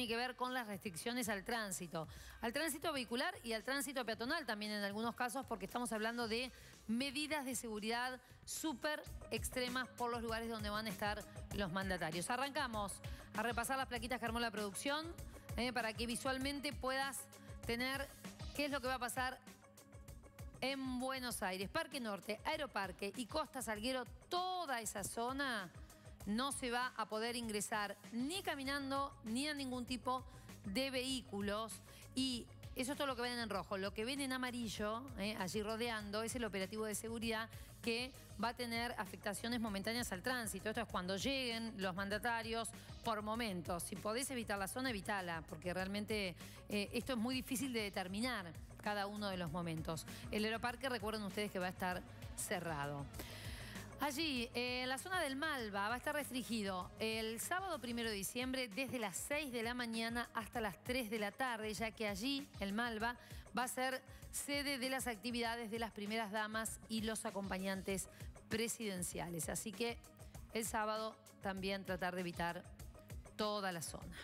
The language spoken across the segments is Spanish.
tiene que ver con las restricciones al tránsito vehicular y al tránsito peatonal también en algunos casos, porque estamos hablando de medidas de seguridad súper extremas por los lugares donde van a estar los mandatarios. Arrancamos a repasar las plaquitas que armó la producción para que visualmente puedas tener qué es lo que va a pasar en Buenos Aires. Parque Norte, Aeroparque y Costa Salguero, toda esa zona no se va a poder ingresar ni caminando ni a ningún tipo de vehículos. Y eso es todo lo que ven en rojo. Lo que ven en amarillo, allí rodeando, es el operativo de seguridad que va a tener afectaciones momentáneas al tránsito. Esto es cuando lleguen los mandatarios por momentos. Si podés evitar la zona, evitala, porque realmente esto es muy difícil de determinar cada uno de los momentos. El Aeroparque, recuerden ustedes que va a estar cerrado. Allí, en la zona del Malva, va a estar restringido el sábado 1 de diciembre desde las 6 de la mañana hasta las 3 de la tarde, ya que allí, el Malva, va a ser sede de las actividades de las primeras damas y los acompañantes presidenciales. Así que el sábado también tratar de evitar toda la zona.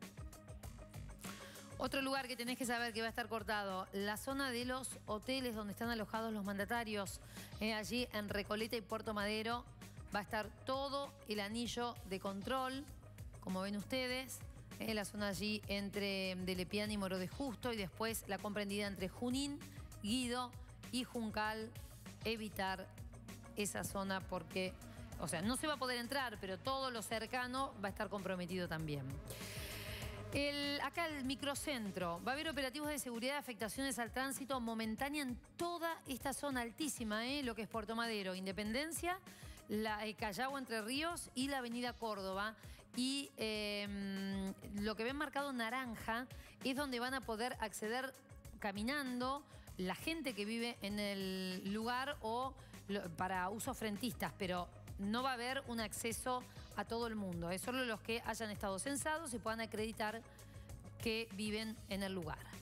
Otro lugar que tenés que saber que va a estar cortado, la zona de los hoteles donde están alojados los mandatarios. Allí en Recoleta y Puerto Madero va a estar todo el anillo de control, como ven ustedes. La zona allí entre de Lepiana y Moro de Justo, y después la comprendida entre Junín, Guido y Juncal. Evitar esa zona porque, o sea, no se va a poder entrar, pero todo lo cercano va a estar comprometido también. Acá el microcentro, va a haber operativos de seguridad, afectaciones al tránsito momentánea en toda esta zona altísima, lo que es Puerto Madero, Independencia, Callao, Entre Ríos y la avenida Córdoba. Y lo que ven marcado naranja es donde van a poder acceder caminando la gente que vive en el lugar o para usos frentistas, pero no va a haber un acceso a todo el mundo. Es solo los que hayan estado censados y puedan acreditar que viven en el lugar.